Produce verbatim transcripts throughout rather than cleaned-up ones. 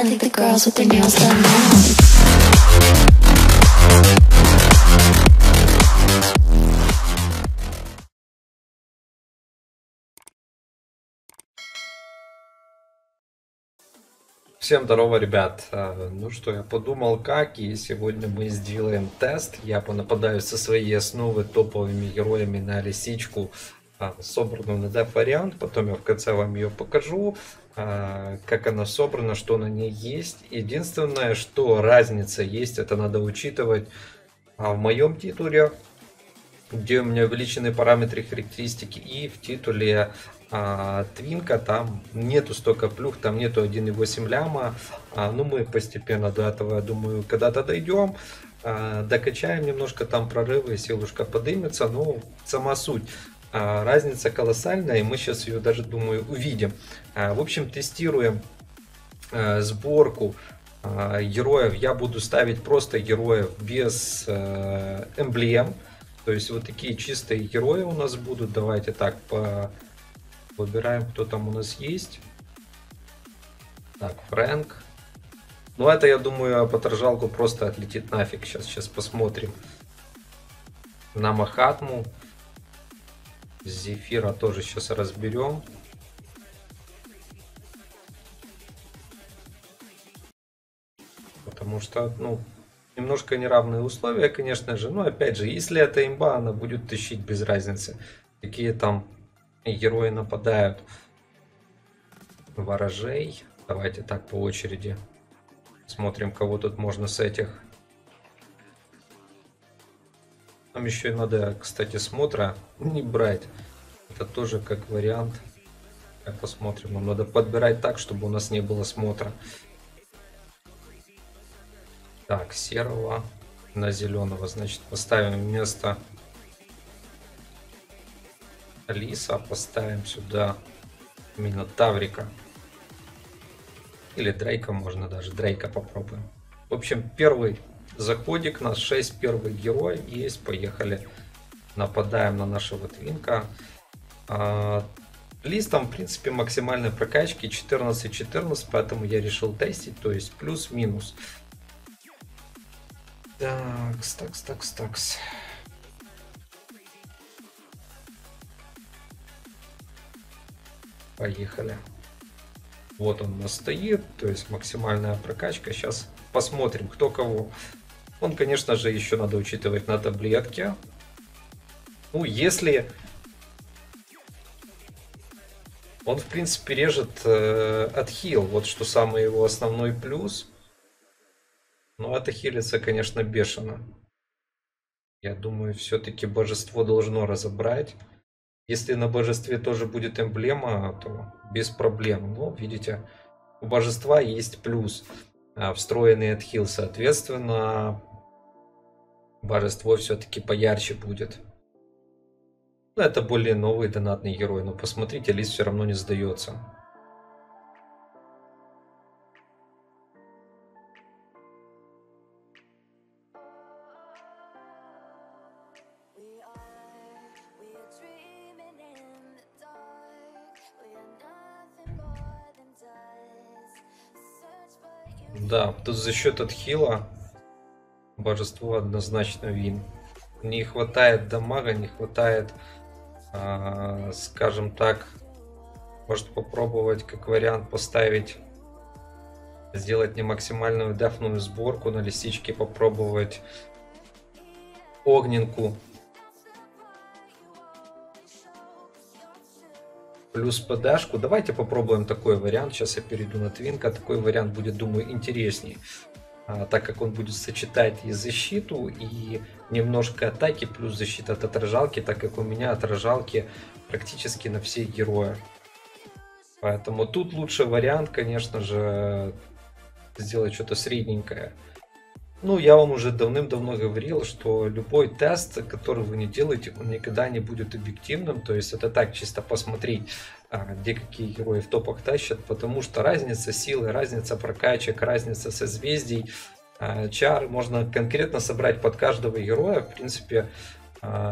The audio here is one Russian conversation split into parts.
I think the girls with their nails done now. Всем здорово, ребят. Ну что, я подумал как, и сегодня мы сделаем тест. Я понападаю со своей основы топовыми героями на лисичку, собранную на деф вариант. Потом я в конце вам ее покажу, как она собрана, что на ней есть. Единственное, что разница есть, это надо учитывать в моем титуле, где у меня увеличены параметры характеристики, и в титуле а, Твинка там нету столько плюх, там нету один и восемь ляма. А, ну мы постепенно до этого, я думаю, когда-то дойдем, а, докачаем немножко там прорывы, силушка подымется. Но сама суть, а, разница колоссальная, и мы сейчас ее даже, думаю, увидим. А, в общем, тестируем а, сборку а, героев. Я буду ставить просто героев без а, эмблем. То есть вот такие чистые герои у нас будут. Давайте так по... выбираем, кто там у нас есть. Так, Фрэнк. Ну это, я думаю, по торжалку просто отлетит нафиг. Сейчас, сейчас посмотрим. На Махатму. Зефира тоже сейчас разберем. Потому что, ну... немножко неравные условия, конечно же. Но опять же, если это имба, она будет тащить без разницы. Какие там герои нападают. Ворожей. Давайте так по очереди. Смотрим, кого тут можно с этих. Нам еще и надо, кстати, смотра не брать. Это тоже как вариант. Так, посмотрим. Нам надо подбирать так, чтобы у нас не было смотра. Так, серого на зеленого, значит, поставим вместо Лиса, поставим сюда именно Таврика. Или Дрейка, можно даже Дрейка попробуем. В общем, первый заходик, у нас шесть первых героев есть, поехали. Нападаем на нашего Твинка. А, Лис там, в принципе, максимальной прокачки четырнадцать четырнадцать, поэтому я решил тестить, то есть плюс-минус. Такс, такс, такс, такс. Поехали. Вот он у нас стоит, то есть максимальная прокачка. Сейчас посмотрим, кто кого. Он, конечно же, еще надо учитывать на таблетке. Ну, если... он, в принципе, режет э, отхил. Вот что самый его основной плюс. Но это хилится, конечно, бешено. Я думаю, все-таки божество должно разобрать. Если на божестве тоже будет эмблема, то без проблем. Но, видите, у божества есть плюс. Встроенный отхил, соответственно, божество все-таки поярче будет. Но это более новый донатный герой. Но посмотрите, Лис все равно не сдается. Да, тут за счет отхила божество однозначно вин. Не хватает дамага, не хватает, э, скажем так, может попробовать как вариант поставить, сделать не максимальную дефную сборку на лисичке, попробовать огненку. Плюс ПДшку. Давайте попробуем такой вариант. Сейчас я перейду на Твинка. Такой вариант будет, думаю, интересней. А, так как он будет сочетать и защиту, и немножко атаки, плюс защита от отражалки, так как у меня отражалки практически на всех героях. Поэтому тут лучший вариант, конечно же, сделать что-то средненькое. Ну, я вам уже давным-давно говорил, что любой тест, который вы не делаете, он никогда не будет объективным. То есть это так, чисто посмотреть, где какие герои в топах тащат. Потому что разница силы, разница прокачек, разница созвездий, чар можно конкретно собрать под каждого героя. В принципе,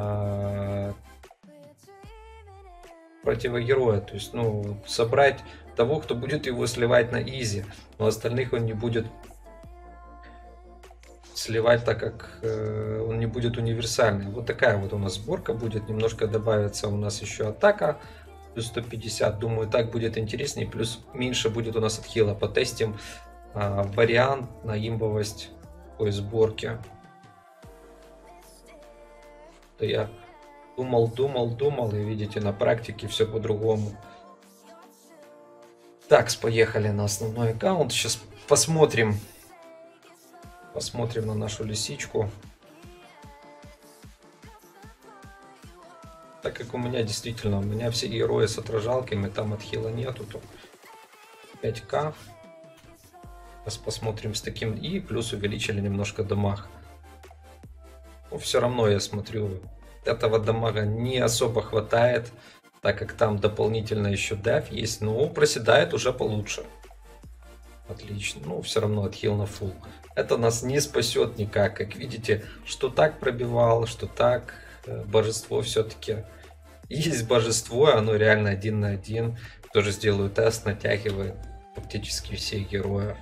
противогероя. То есть, ну, собрать того, кто будет его сливать на изи. Но остальных он не будет сливать, так как э, он не будет универсальный. Вот такая вот у нас сборка будет. Немножко добавится у нас еще атака. Плюс сто пятьдесят. Думаю, так будет интереснее. Плюс меньше будет у нас отхила. Потестим э, вариант на имбовость такой сборки. То я думал, думал, думал. И видите, на практике все по-другому. Так, поехали на основной аккаунт. Сейчас посмотрим. Посмотрим на нашу лисичку. Так как у меня действительно, у меня все герои с отражалками, там отхила нету, то пять ка. Сейчас посмотрим с таким. И плюс увеличили немножко дамаг. Но все равно я смотрю, этого дамага не особо хватает, так как там дополнительно еще деф есть, но проседает уже получше. Отлично. Ну, все равно отхил на фул. Это нас не спасет никак. Как видите, что так пробивал, что так. Божество все-таки есть божество, оно реально один на один. Тоже сделаю тест, натягивает практически всех героев.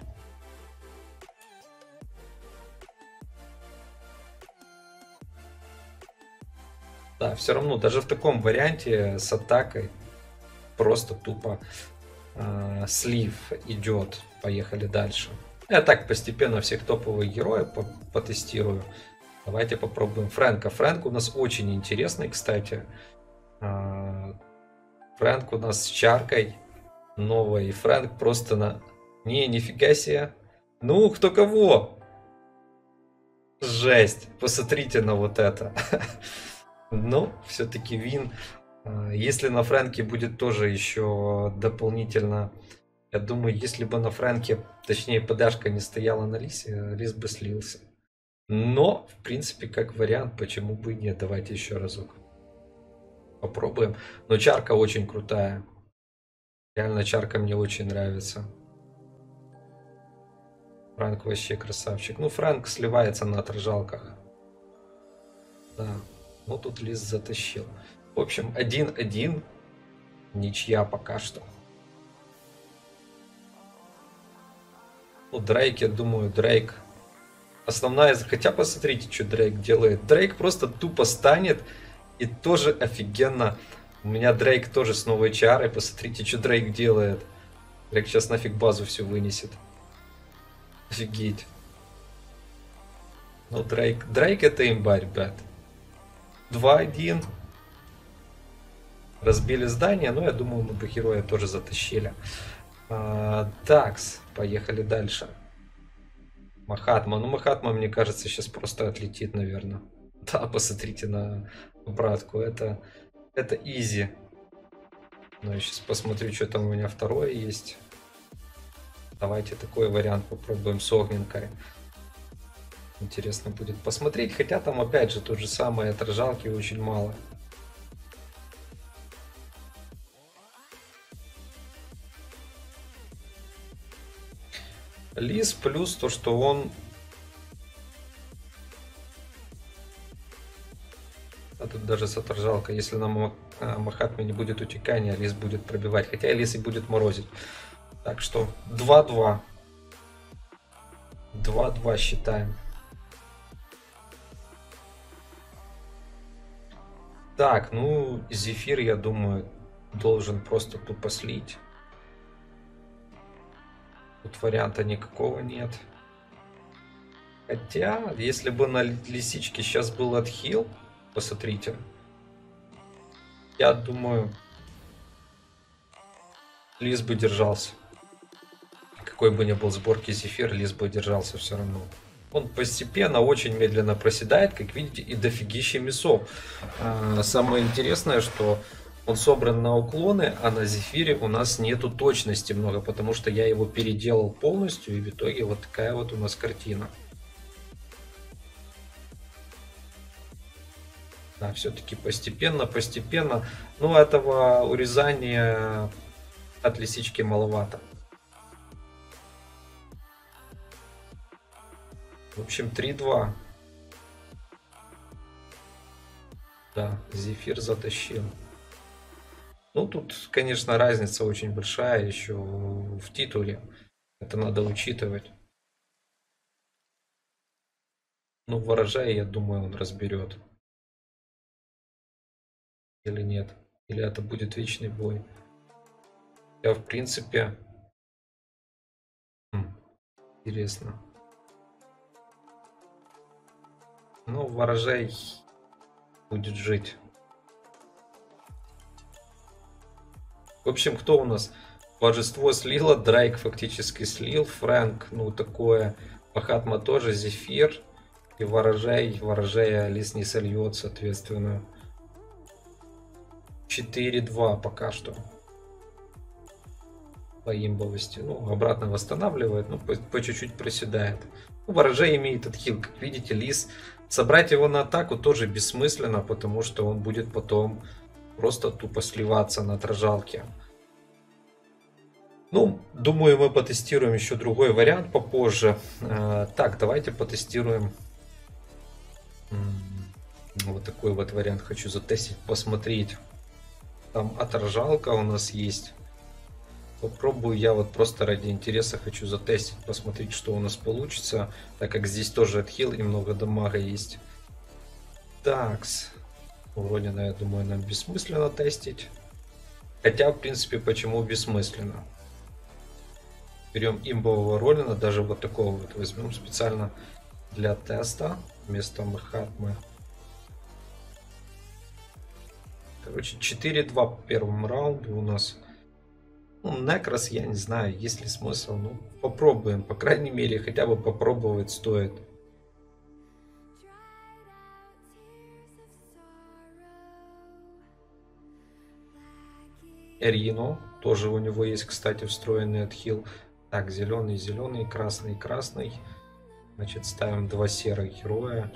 Да, все равно, даже в таком варианте с атакой просто тупо э, слив идет. Поехали дальше. Я так постепенно всех топовых героев потестирую. Давайте попробуем Фрэнка. Фрэнк у нас очень интересный, кстати. Фрэнк у нас с чаркой новой. И Фрэнк просто на... Не, нифига себе. Ну, кто кого? Жесть. Посмотрите на вот это. Но все-таки вин. Если на Фрэнке будет тоже еще дополнительно... Я думаю, если бы на Фрэнке, точнее, подашка не стояла на Лисе, Лис бы слился. Но, в принципе, как вариант, почему бы и нет. Давайте еще разок попробуем. Но чарка очень крутая. Реально, чарка мне очень нравится. Фрэнк вообще красавчик. Ну, Фрэнк сливается на отражалках. Да. Ну, тут Лис затащил. В общем, один-один. Ничья пока что. Ну, Дрейк, я думаю, Дрейк. Основная... Хотя посмотрите, что Дрейк делает. Дрейк просто тупо станет. И тоже офигенно. У меня Дрейк тоже с новой чарой. Посмотрите, что Дрейк делает. Дрейк сейчас нафиг базу все вынесет. Офигеть. Ну, Дрейк... Дрейк это имба, ребят. два-один. Разбили здание. Но я думаю, мы бы героя тоже затащили. А, такс. Поехали дальше. Махатма. Ну, Махатма, мне кажется, сейчас просто отлетит, наверное. Да, посмотрите на братку. Это, это изи. Ну, я сейчас посмотрю, что там у меня второе есть. Давайте такой вариант попробуем с огненкой. Интересно будет посмотреть. Хотя там, опять же, то же самое. Отражалки очень мало. Лис плюс то, что он... А тут даже с отражалкой. Если на Махатме не будет утекания, Лис будет пробивать. Хотя Лис и будет морозить. Так что два-два. два-два считаем. Так, ну, Зефир, я думаю, должен просто тупо слить. Тут варианта никакого нет. Хотя, если бы на лисичке сейчас был отхил, посмотрите. Я думаю, Лис бы держался. Какой бы ни был сборки Зефир, Лис бы держался все равно. Он постепенно, очень медленно проседает, как видите, и дофигища мясов. А, самое интересное, что он собран на уклоны, а на Зефире у нас нету точности много, потому что я его переделал полностью, и в итоге вот такая вот у нас картина. Да, все-таки постепенно, постепенно. Но этого урезания от лисички маловато. В общем, три-два. Да, Зефир затащил. Ну, тут, конечно, разница очень большая еще в титуле. Это надо учитывать. Ну, ворожая, я думаю, он разберет. Или нет. Или это будет вечный бой. Я, в принципе... Хм, интересно. Ну, ворожай будет жить. В общем, кто у нас? Божество слило, Драйк фактически слил, Фрэнк, ну такое, Пахатма тоже, Зефир и Ворожай, Ворожай Алис не сольет, соответственно. четыре-два пока что. По имбовости. Ну, обратно восстанавливает, но по, по чуть-чуть проседает. Ну, Ворожай имеет отхил, как видите, Лис. Собрать его на атаку тоже бессмысленно, потому что он будет потом просто тупо сливаться на отражалке. Ну, думаю, мы потестируем еще другой вариант попозже. Так, давайте потестируем. Вот такой вот вариант хочу затестить, посмотреть. Там отражалка у нас есть. Попробую я вот просто ради интереса хочу затестить, посмотреть, что у нас получится. Так как здесь тоже отхил и много дамага есть. Такс. Уродина, я думаю, нам бессмысленно тестить. Хотя, в принципе, почему бессмысленно? Берем имбового Ролина, даже вот такого вот возьмем специально для теста вместо Махатмы. Короче, четыре-два по первому раунду у нас. Ну, Некрос, я не знаю, есть ли смысл. Ну, попробуем. По крайней мере, хотя бы попробовать стоит. Эрино. Тоже у него есть, кстати, встроенный отхил. Так, зеленый, зеленый, красный, красный. Значит, ставим два серых героя.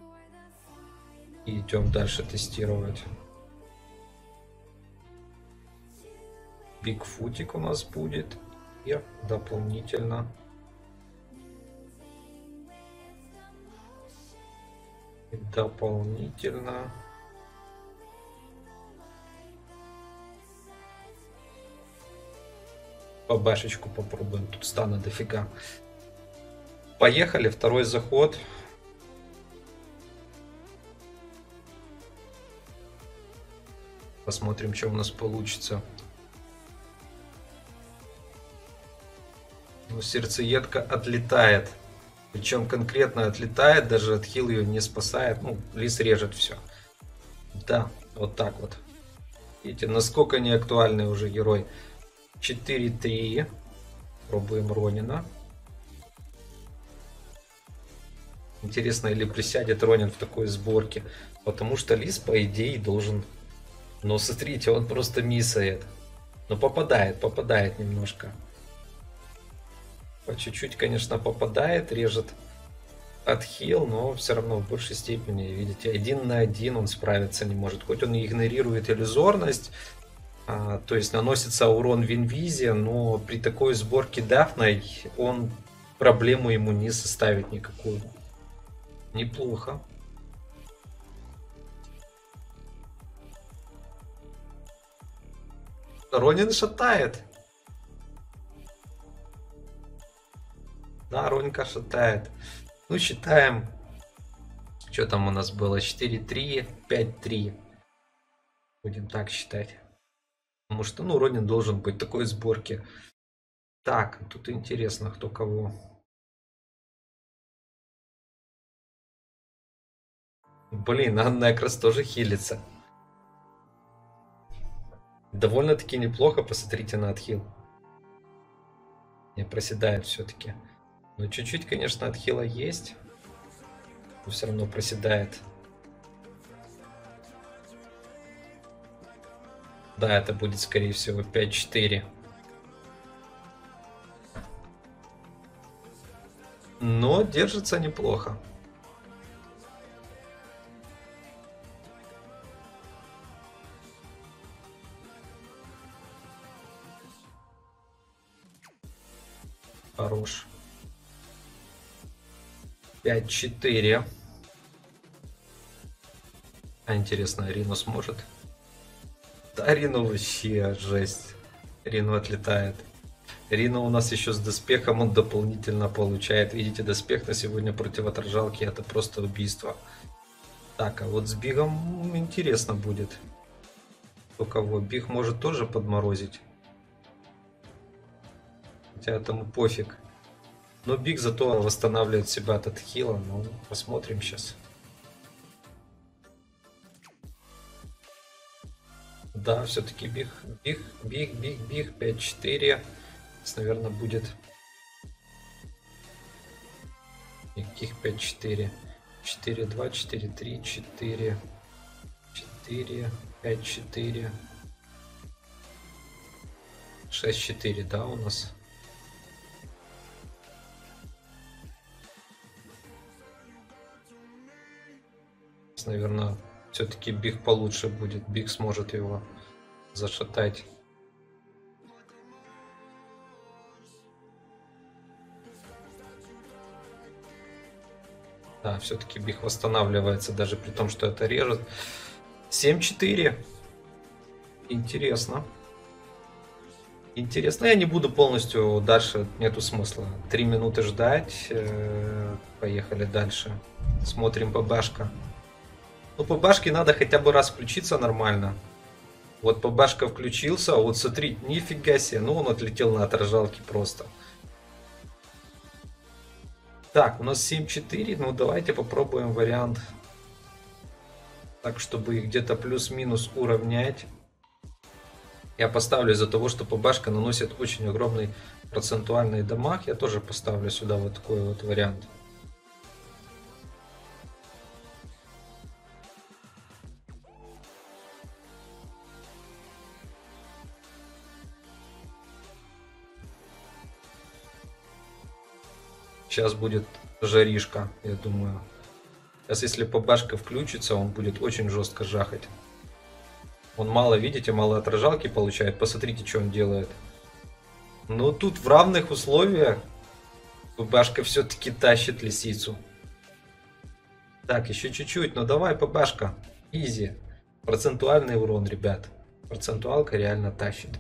И идем дальше тестировать. Бигфутик у нас будет. И дополнительно. И дополнительно. По башечку попробуем. Тут стана дофига. Поехали, второй заход. Посмотрим, что у нас получится. Ну, сердцеедка отлетает. Причем конкретно отлетает, даже отхил ее не спасает. Ну, Лис режет все. Да, вот так вот. Видите, насколько не актуальный уже герой. четыре-три. Пробуем Ронина. Интересно, или присядет Ронин в такой сборке. Потому что Лис, по идее, должен... Но смотрите, он просто миссает. Но попадает, попадает немножко. По чуть-чуть, конечно, попадает, режет отхил, но все равно в большей степени, видите, один на один он справиться не может. Хоть он и игнорирует иллюзорность, а, то есть наносится урон в инвизе, но при такой сборке дафной он проблему ему не составит никакую. Неплохо. Ронин шатает. Да, Ронька шатает. Ну, считаем. Что там у нас было? четыре-три, пять-три. Будем так считать. Потому что, ну, Ронин должен быть в такой сборке. Так, тут интересно, кто кого. Блин, а Некрос тоже хилится. Довольно-таки неплохо, посмотрите на отхил. Не проседает все-таки. Но чуть-чуть, конечно, отхила есть. Но все равно проседает. Да, это будет, скорее всего, пять-четыре. Но держится неплохо. Хорош. пять-четыре. А интересно, Рину сможет? Да, Рину вообще жесть. Рину отлетает. Рина у нас еще с доспехом, он дополнительно получает. Видите, доспех на сегодня против отражалки, это просто убийство. Так, а вот с Бигом интересно будет. У кого? Биг может тоже подморозить. Хотя этому пофиг. Но Биг зато восстанавливает себя от хила. Ну, посмотрим сейчас. Да, все-таки Биг, Биг, Биг, Биг, Биг, пять четыре. Наверное, будет... Никаких пять четыре. четыре два, четыре три, четыре, четыре, пять четыре, шесть четыре, да, у нас? Наверное, все-таки Биг получше будет. Биг сможет его зашатать. Да, все-таки Биг восстанавливается, даже при том, что это режет. семь четыре. Интересно. Интересно. Я не буду полностью дальше, нету смысла. Три минуты ждать. Поехали дальше. Смотрим ПБшка. Ну, ПБшке надо хотя бы раз включиться нормально. Вот ПБшка включился, а вот смотри, нифига себе. Ну, он отлетел на отражалке просто. Так, у нас семь четыре, ну давайте попробуем вариант так, чтобы их где-то плюс-минус уравнять. Я поставлю из-за того, что ПБшка наносит очень огромный процентуальный дамаг, я тоже поставлю сюда вот такой вот вариант. Сейчас будет жаришка, я думаю. Сейчас, если ПБшка включится, он будет очень жестко жахать. Он мало, видите, мало отражалки получает. Посмотрите, что он делает. Но тут в равных условиях ПБшка все-таки тащит лисицу. Так, еще чуть-чуть. Ну давай, ПБшка. Изи. Процентуальный урон, ребят. Процентуалка реально тащит.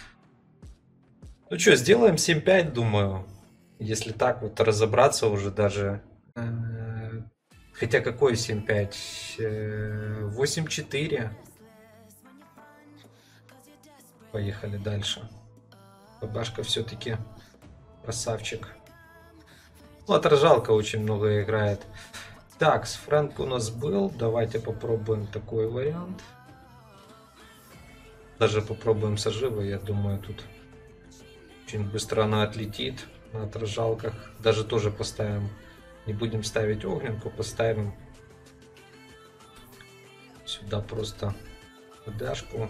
Ну что, сделаем семь пять, думаю. Если так вот разобраться уже даже... Хотя какой семь пять? восемь четыре. Поехали дальше. ПБшка все-таки красавчик. Ну, отражалка очень много играет. Так, с Фрэнк у нас был. Давайте попробуем такой вариант. Даже попробуем с оживой. Я думаю, тут очень быстро она отлетит. На отражалках. Даже тоже поставим. Не будем ставить огненку, поставим сюда просто дашку.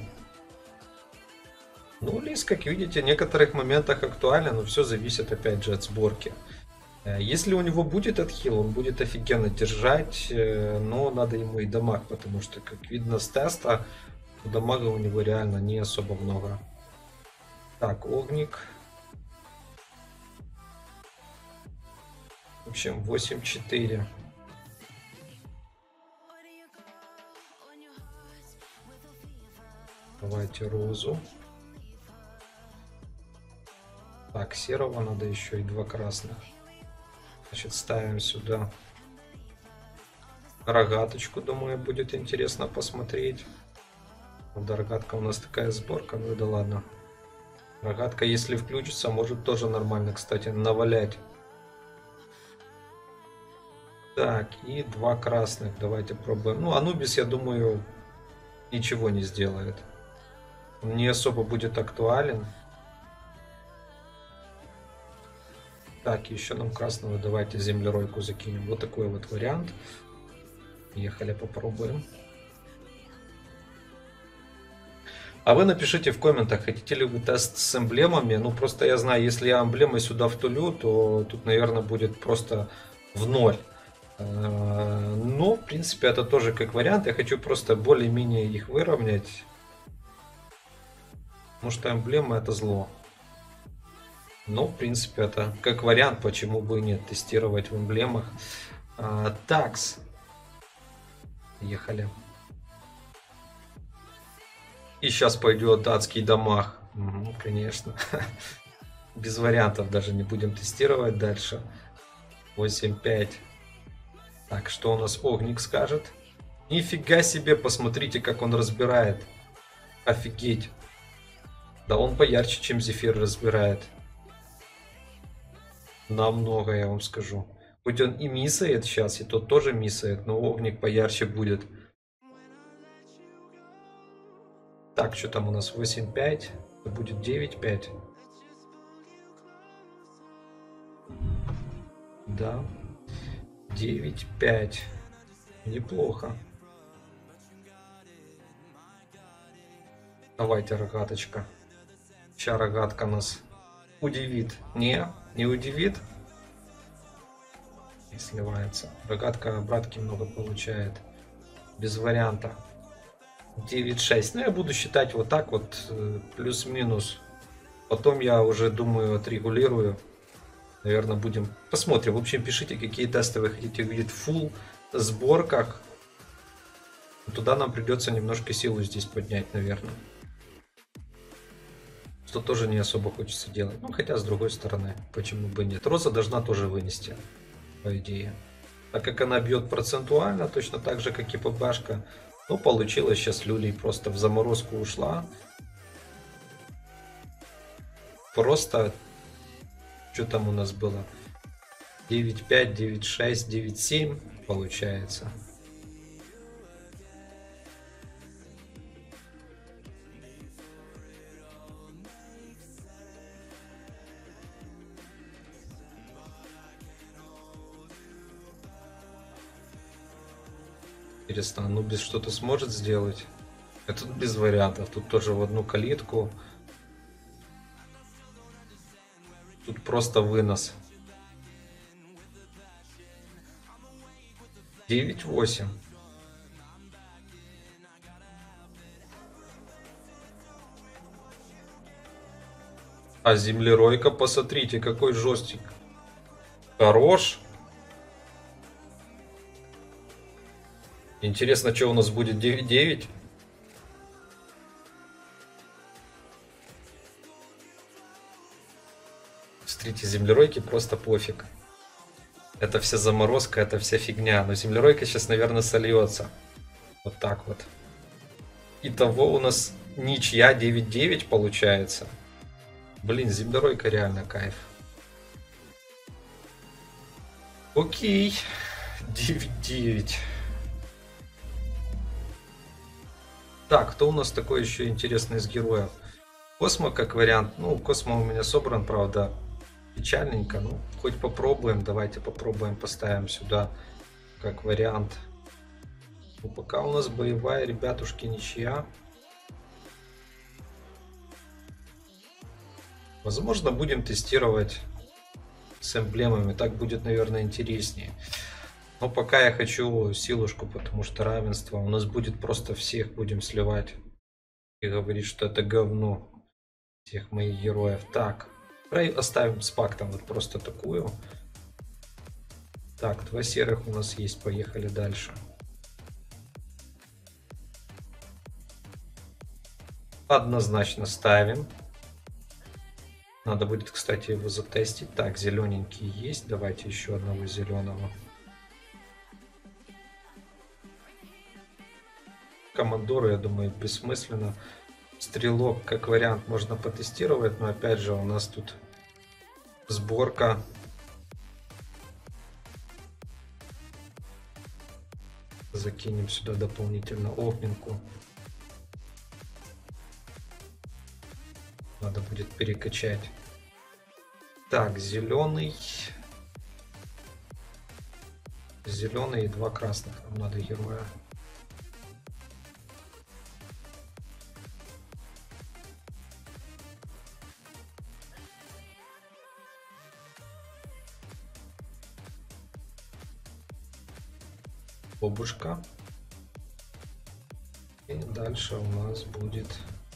Ну, лис, как видите, в некоторых моментах актуален, но все зависит опять же от сборки. Если у него будет отхил, он будет офигенно держать, но надо ему и дамаг, потому что, как видно с теста, дамага у него реально не особо много. Так, огник. В общем, восемь четыре. Давайте розу. Так, серого надо еще и два красных. Значит, ставим сюда рогаточку. Думаю, будет интересно посмотреть. Да, рогатка у нас такая сборка. Ну да ладно. Рогатка, если включится, может тоже нормально, кстати, навалять. Так, и два красных. Давайте пробуем. Ну, Анубис, я думаю, ничего не сделает. Он не особо будет актуален. Так, еще нам красного. Давайте землеройку закинем. Вот такой вот вариант. Ехали, попробуем. А вы напишите в комментах, хотите ли вы тест с эмблемами. Ну, просто я знаю, если я эмблемы сюда втулю, то тут, наверное, будет просто в ноль. Но, в принципе, это тоже как вариант. Я хочу просто более-менее их выровнять. Потому что эмблема это зло. Но, в принципе, это как вариант, почему бы и нет, тестировать в эмблемах. Такс. Ехали. И сейчас пойдет адский дамаг. Угу, конечно. Без вариантов даже не будем тестировать дальше. восемь пять. Так, что у нас Огник скажет? Нифига себе, посмотрите, как он разбирает. Офигеть. Да он поярче, чем Зефир разбирает. Намного, я вам скажу. Хоть он и миссает сейчас, и тот тоже миссает, но Огник поярче будет. Так, что там у нас? восемь пять. Это будет девять пять. Да. девять пять. Неплохо. Давайте, рогаточка. Сейчас рогатка нас удивит. Не, не удивит. И сливается. Рогатка братки много получает. Без варианта. девять шесть. Ну, я буду считать вот так вот. Плюс-минус. Потом я уже думаю, отрегулирую. Наверное, будем... Посмотрим. В общем, пишите, какие тесты вы хотите видеть в full сборках. Туда нам придется немножко силу здесь поднять, наверное. Что тоже не особо хочется делать. Ну, хотя, с другой стороны, почему бы нет. Роза должна тоже вынести, по идее. Так как она бьет процентуально, точно так же, как и ПБшка. Ну, получилось сейчас Люлей просто в заморозку ушла. Просто... Что там у нас было? девять пять, девять шесть, девять семь получается. Интересно, Анубис что-то сможет сделать? Это без вариантов. Тут тоже в одну калитку. Тут просто вынос. девять восемь. А землеройка, посмотрите, какой жестик. Хорош. Интересно, что у нас будет девять девять. Смотрите, землеройки просто пофиг. Это вся заморозка, это вся фигня. Но землеройка сейчас, наверное, сольется. Вот так вот. Итого у нас ничья девять девять получается. Блин, землеройка реально кайф. Окей. девять девять. Так, кто у нас такой еще интересный из героев? Космо как вариант. Ну, Космо у меня собран, правда, печальненько. Ну, хоть попробуем. Давайте попробуем, поставим сюда как вариант. Ну, пока у нас боевая, ребятушки, ничья. Возможно, будем тестировать с эмблемами. Так будет, наверное, интереснее. Но пока я хочу силушку, потому что равенство. У нас будет просто всех будем сливать. И говорить, что это говно. Всех моих героев. Так. Оставим с пактом вот просто такую. Так, два серых у нас есть. Поехали дальше. Однозначно ставим. Надо будет, кстати, его затестить. Так, зелененький есть. Давайте еще одного зеленого. Командоры, я думаю, бессмысленно. Стрелок, как вариант, можно потестировать. Но опять же, у нас тут сборка. Закинем сюда дополнительно огненку. Надо будет перекачать. Так, зеленый. Зеленый и два красных. Нам надо героя. Бабушка. И дальше у нас будет...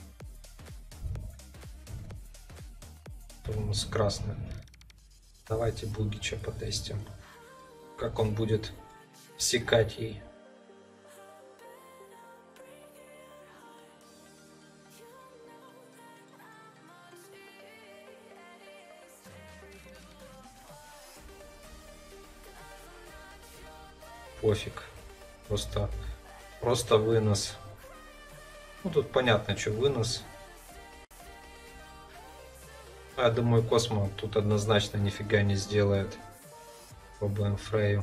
У нас красный. Давайте Бугича потестим. Как он будет всекать ей. пофиг. Просто, просто вынос. Ну, тут понятно, что вынос. Я думаю, Космо тут однозначно нифига не сделает. Пробуем Фрейю.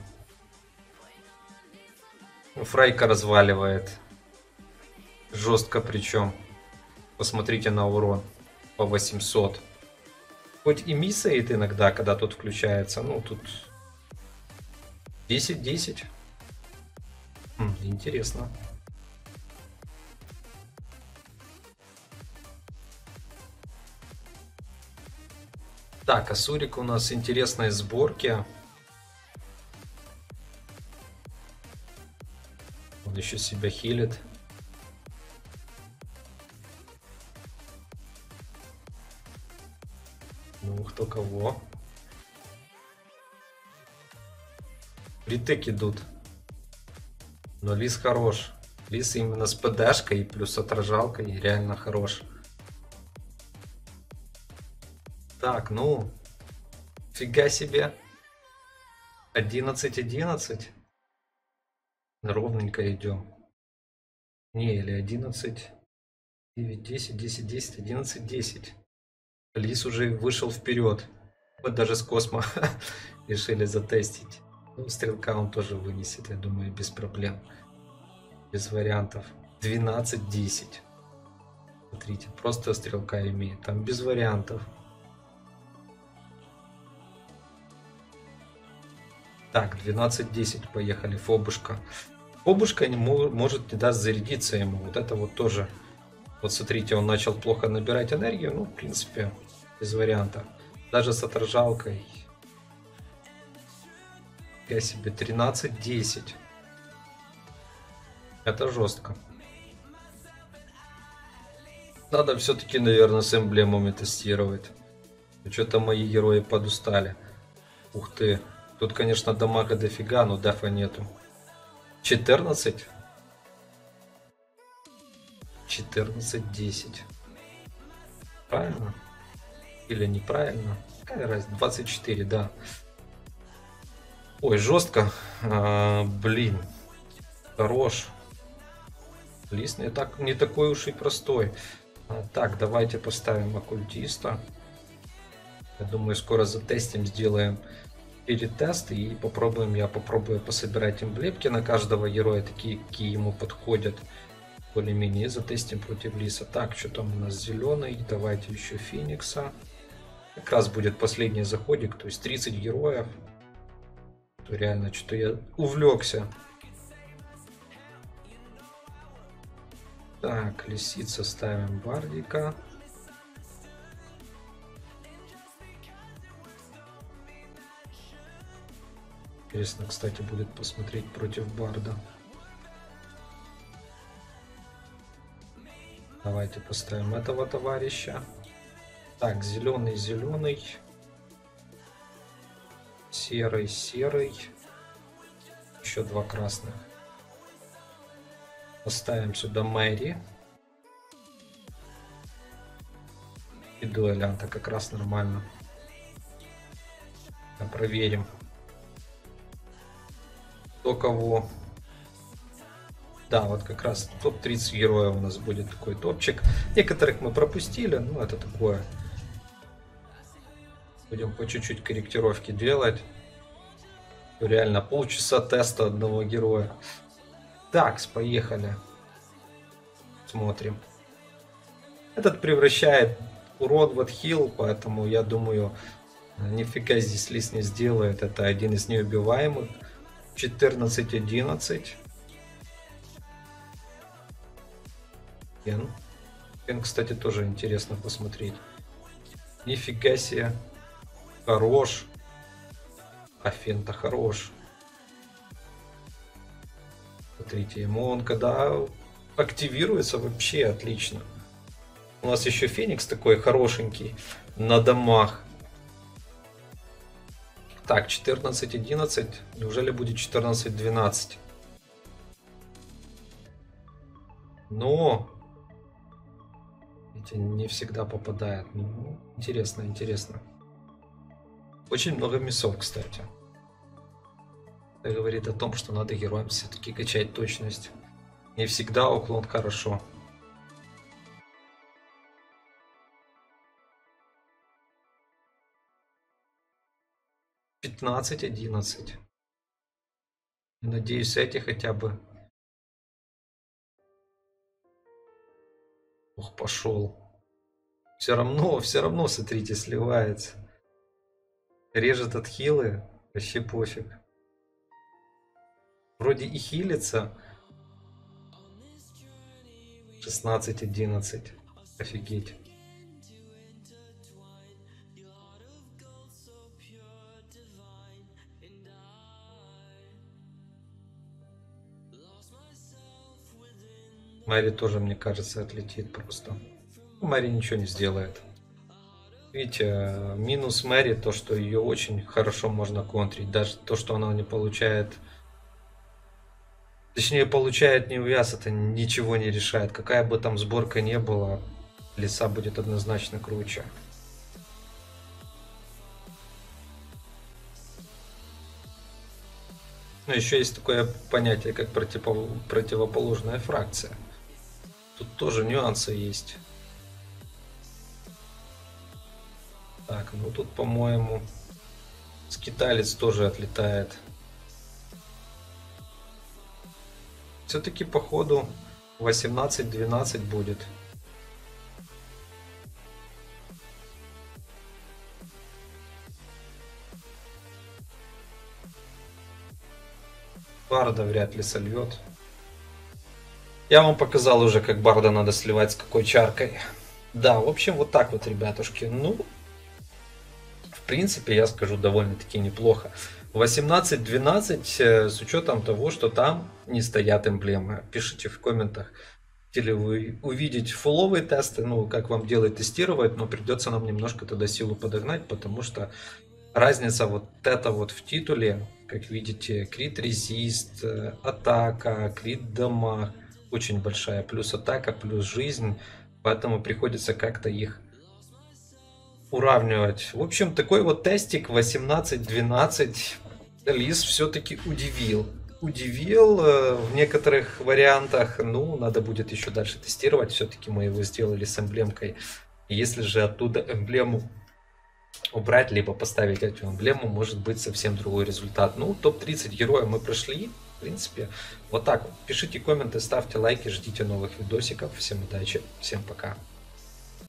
Ну, Фрейка разваливает. Жестко причем. Посмотрите на урон. По восемьсот. Хоть и миссает иногда, когда тут включается. Ну, тут десять десять. Хм, интересно. Так, а Сурик у нас интересной сборки. Он еще себя хилит. Ну, кто кого. Ритек идут. Но Лис хорош. Лис именно с ПДшкой плюс отражалкой реально хорош. Так, ну, фига себе. одиннадцать одиннадцать. Ровненько идем. Не, или одиннадцать, девять, десять, десять, десять, одиннадцать, десять. Лис уже вышел вперед. Вот даже с Космо решили затестить. Ну, стрелка он тоже вынесет, я думаю, без проблем. Без вариантов. двенадцать десять. Смотрите, просто стрелка имеет. Там без вариантов. Так, двенадцать десять, поехали, Фобушка. Фобушка не может не даст зарядиться ему. Вот это вот тоже. Вот смотрите, он начал плохо набирать энергию. Ну, в принципе, без варианта. Даже с отражалкой. Я себе тринадцать десять. Это жестко. Надо все-таки, наверное, с эмблемами тестировать. Что-то мои герои подустали. Ух ты. Тут, конечно, дамага дофига, но дафа нету. четырнадцать. четырнадцать десять. Правильно? Или неправильно? Какая разница? двадцать четыре, да. Ой, жестко. А, блин. Хорош. Лист не, так, не такой уж и простой. А, так, давайте поставим оккультиста. Я думаю, скоро затестим, сделаем перетест и попробуем, я попробую пособирать эмблемки на каждого героя, такие, какие ему подходят. Более-менее затестим против Лиса. Так, что там у нас зеленый? Давайте еще Феникса. Как раз будет последний заходик, то есть тридцать героев. То реально, что-то я увлекся. Так, лисица, ставим Бардика. Интересно, кстати, будет посмотреть против Барда. Давайте поставим этого товарища. Так, зеленый, зеленый. Серый, серый. Еще два красных. Поставим сюда Мэри. И дуэлянта как раз нормально. А проверим. Кто кого. Да, вот как раз топ тридцать героев у нас будет такой топчик. Некоторых мы пропустили, но это такое. Будем по чуть-чуть корректировки делать. Реально полчаса теста одного героя. Так, поехали. Смотрим. Этот превращает урон в отхил, поэтому я думаю, нифига здесь Лис не сделает. Это один из неубиваемых. четырнадцать одиннадцать. Фен. Фен, кстати, тоже интересно посмотреть. Нифига себе. Хорош. А Фен-то хорош. Смотрите, ему он когда активируется, вообще отлично. У нас еще Феникс такой хорошенький на домах. Так, четырнадцать одиннадцать. Неужели будет четырнадцать двенадцать? Но эти не всегда попадает. Ну, интересно, интересно. Очень много мясов, кстати. Это говорит о том, что надо героям все-таки качать точность. Не всегда уклон хорошо. пятнадцать одиннадцать. Надеюсь, эти хотя бы. Ох, пошел. Все равно, все равно, смотрите, сливается. Режет от хилы. Вообще пофиг. Вроде и хилится. шестнадцать одиннадцать. Офигеть. Мэри тоже, мне кажется, отлетит просто. Мэри ничего не сделает. Видите, минус Мэри то, что ее очень хорошо можно контрить. Даже то, что она не получает... Точнее, получает не увяз, это ничего не решает. Какая бы там сборка ни была, лиса будет однозначно круче. Но еще есть такое понятие, как противоположная фракция. Тут тоже нюансы есть. Так, ну тут, по-моему, скиталец тоже отлетает. Все-таки, походу, восемнадцать двенадцать будет. Барда вряд ли сольет. Я вам показал уже, как Барда надо сливать с какой чаркой. Да, в общем, вот так вот, ребятушки. Ну, в принципе, я скажу, довольно-таки неплохо. восемнадцать двенадцать с учетом того, что там не стоят эмблемы. Пишите в комментах, хотели вы увидеть фуловые тесты, ну, как вам делать тестировать, но придется нам немножко тогда силу подогнать, потому что разница вот это вот в титуле, как видите, крит резист, атака, крит дамаг, очень большая, плюс атака, плюс жизнь, поэтому приходится как-то их уравнивать. В общем, такой вот тестик восемнадцать двенадцать лис все-таки удивил. Удивил э, в некоторых вариантах. Ну, надо будет еще дальше тестировать. Все-таки мы его сделали с эмблемкой. Если же оттуда эмблему убрать, либо поставить эту эмблему, может быть совсем другой результат. Ну, топ тридцать героев мы прошли. В принципе, вот так вот. Пишите комменты, ставьте лайки, ждите новых видосиков. Всем удачи, всем пока.